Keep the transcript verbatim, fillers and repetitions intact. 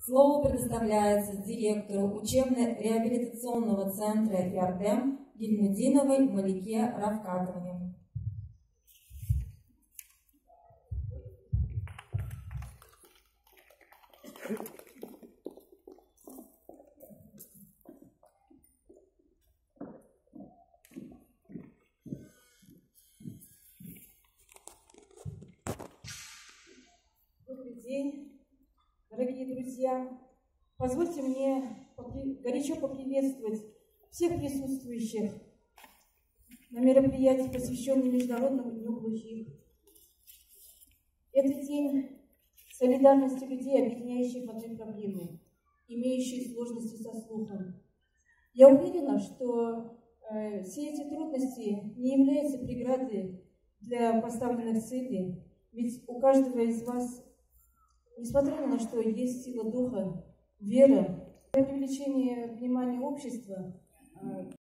Слово предоставляется директору учебно-реабилитационного центра «Ярдем» Гильмудиновой Малике Равкатовне. Добрый день, дорогие друзья. Позвольте мне горячо поприветствовать всех присутствующих на мероприятии, посвященном Международному дню глухих. Это день солидарности людей, объединяющих одной проблемы, имеющие сложности со слухом. Я уверена, что э, все эти трудности не являются преградой для поставленных целей, ведь у каждого из вас, несмотря на то, что есть сила духа, вера, привлечение внимания общества,